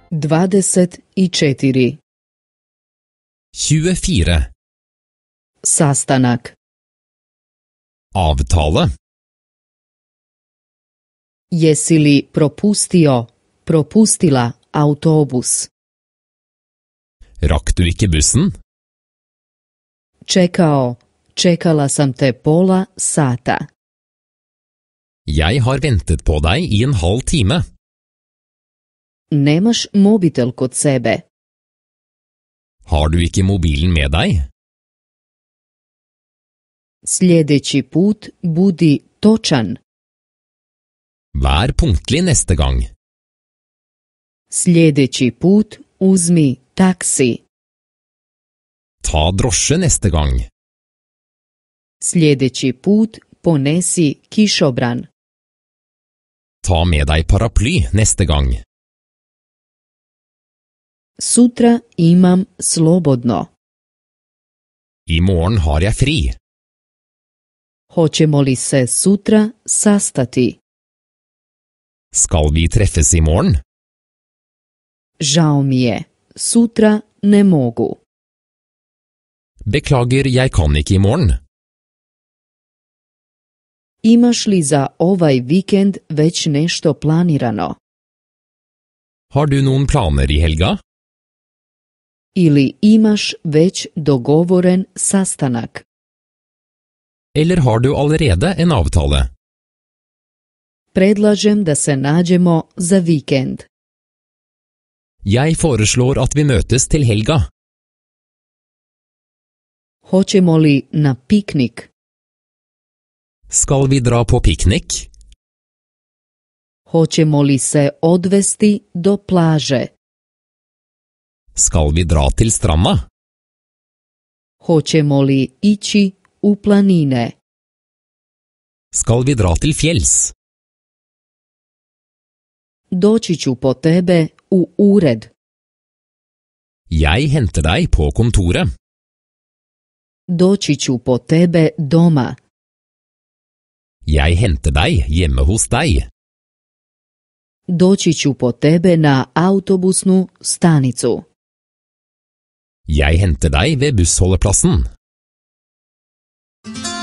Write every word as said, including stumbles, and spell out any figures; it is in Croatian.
dvadeset četiri. tjuefire. Sastanak. Avtale. Jesi li propustio, propustila autobus? Rakk du ikke bussen? Čekao, čekala sam te pola sata. Jeg har ventet på deg i en halv time. Nemaš mobitel kod sebe. Har du ikke mobilen med deg? Sljedeći put budi točan. Vær punktlig neste gang. Sljedeći put uzmi taksi. Ta drosje neste gang. Sljedeći put ponesi kišobran. Ta med deg paraply neste gang. Sutra imam slobodno. I morgen har jeg fri. Hoćemo li se sutra sastati? Skal vi treffes i morgen? Žao mi je, sutra ne mogu. Beklager, jeg kan ikke i morgen. Imaš li za ovaj vikend već nešto planirano? Har du noen planer i helga? Ili imaš već dogovoren sastanak? Eller har du allerede en avtale? Predlažem da se nađemo za vikend. Jeg foreslår at vi møtes til helga. Hoćemo li na piknik? Skal vi dra på piknik? Hoćemo li se odvesti do plaže? Skal vi dra til stranda? Hoćemo li ići u planine? Skal vi dra til fjells? Doći ću po tebe u ured. Jeg henter deg på kontoret. Doći ću po tebe doma. Jeg henter deg hjemme hos deg. Doći ću po tebe na autobusnu stanicu. Jeg henter deg ved bussholdeplassen.